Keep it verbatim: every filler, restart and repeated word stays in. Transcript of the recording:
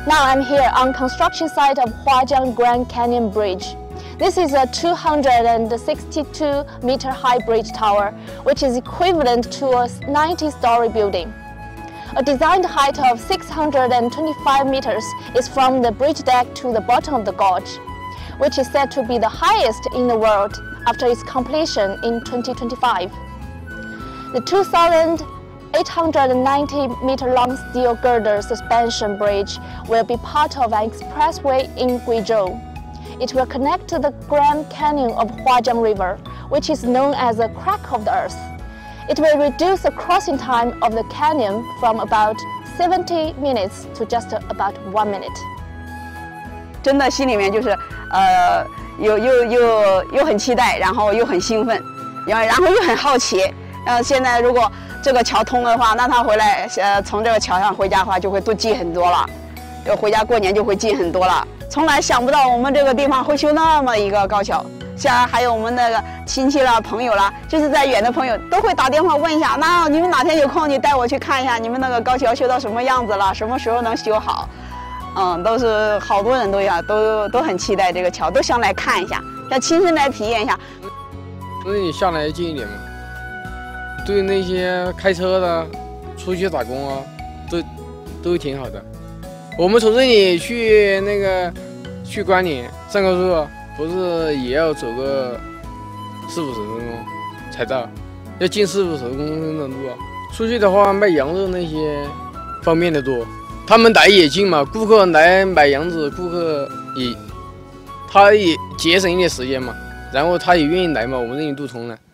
Now I'm here on construction site of Huanjiang Grand Canyon Bridge. This is a two hundred sixty-two meter high bridge tower, which is equivalent to a ninety story building. A designed height of six hundred twenty-five meters is from the bridge deck to the bottom of the gorge, which is said to be the highest in the world after its completion in twenty twenty-five. The two thousand eight hundred ninety meter long steel girder suspension bridge will be part of an expressway in Guizhou. It will connect to the Grand Canyon of Huanjiang River, which is known as the crack of the earth. It will reduce the crossing time of the canyon from about seventy minutes to just about one minute. 真的心里面就是，呃，又又又又很期待，然后又很兴奋，然后然后又很好奇。然后现在如果这个桥通的话，那他回来，呃，从这个桥上回家的话，就会多近很多了。就回家过年就会近很多了。从来想不到我们这个地方会修那么一个高桥。像还有我们那个亲戚啦、朋友啦，就是在远的朋友都会打电话问一下，那你们哪天有空，你带我去看一下你们那个高桥修到什么样子了，什么时候能修好？嗯，都是好多人都要都都很期待这个桥，都想来看一下，想亲身来体验一下。 那你下来近一点嘛。对那些开车的、出去打工啊，都都挺好的。我们从这里去那个去关岭上高速，不是也要走个四五十分钟才到，要近四五十公分的路啊。出去的话，卖羊肉那些方便的多，他们来也近嘛，顾客来买羊子，顾客也他也节省一点时间嘛，然后他也愿意来嘛，我们这里路通了。